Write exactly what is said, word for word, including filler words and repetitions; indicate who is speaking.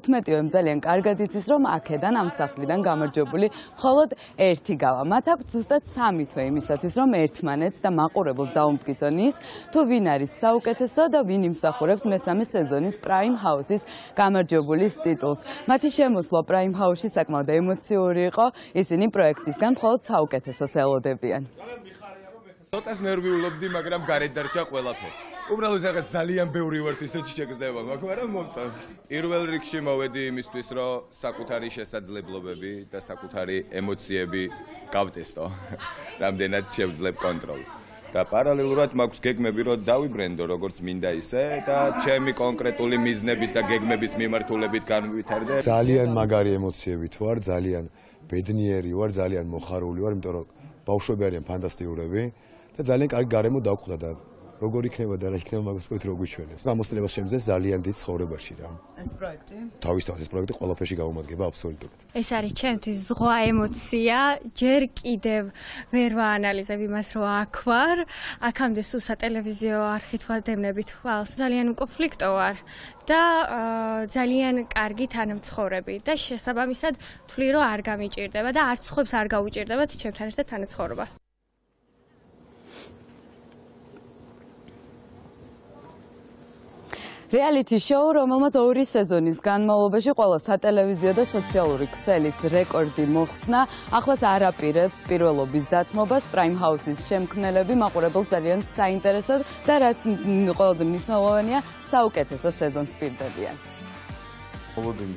Speaker 1: თხუთმეტივემ ძალიან კარგად იცის, რომ აქედან ამ სახლიდან გამარჯვებული მხოლოდ ერთი გავა. მათ აქვს ზუსტად სამი თვე იმისათვის, რომ ერთმანეთს და მაყურებელს დაუმტკიცონ ის, თუ ვინ არის საუკეთესო და ვინ იმსახურებს მესამე სეზონის Prime House-ის გამარჯვებულის ტიტულს. მათი შემოსვლა Prime House-ში საკმაოდ ემოციური იყო, ისინი პროექტისგან მხოლოდ საუკეთესოს ელოდებიან.
Speaker 2: ცოტას ნერვიულობდი, მაგრამ გარეთ დარჩა ყველაფერი. უბრალოდ რაღაც ძალიან ბევრი ვართ ისეთი შეგრძნება მაქვს, მაგრამ მომწონს. პირველ რიგში მოვედი იმისთვის, რომ საკუთარი შესაძლებლობები და საკუთარი ემოციები გავტესტო. რამდენად შევძლებ კონტროლს. და პარალელურად მაქვს გეგმები, რომ დავიბრენდო როგორც მინდა ისე და ჩემი კონკრეტული მიზნების და გეგმების მიმართულებით განვითარდე.
Speaker 3: ძალიან მაგარი ემოციებით ვარ, ძალიან ბედნიერი ვარ, ძალიან მოხარული ვარ, იმიტომ რომ ბავშვები არიან ფანტასტიკურები და ძალიან კარგი გარემო დავხვდა და როგორ იქნება და რა იქნება მაგას ვთქვით რო გვიჩვენებს. ამოსვლებას შემძეს ძალიან დიდ ცხოვრებაში რა.
Speaker 1: ეს პროექტი?
Speaker 3: თავისთავად ეს პროექტი ყველაფერში გაუმადგება აბსოლუტურად.
Speaker 4: ეს არის ჩემთვის ზღვა ემოცია, ჯერ კიდევ ვერ ვაანალიზებ იმას, რომ აქ ვარ. აქამდე სულ სატელევიზიო არხით ვადევნებით თვალს. ძალიან უკონფლიქტო ვარ და ძალიან კარგი თანამცხოვრები და შესაბამისად ვთვლი, რომ არ გამიჭირდება და არც სხვებს არ გაუჭირდებათ ჩემთან ერთად თანაცხოვრობა.
Speaker 1: რეალიტი შოუ, რომელმაც ორი სეზონის განმავლობაში ყველა სატელევიზიო და სოციალური ქსელის რეკორდი მოხსნა, ახლაც არ აპირებს პირველობის დათმობას. Prime House-ის შემქმნელები მაყურებელს ძალიან საინტერესოდ და რაც ყველაზე მნიშვნელოვანია, საუკეთესო სეზონს პირდებიან.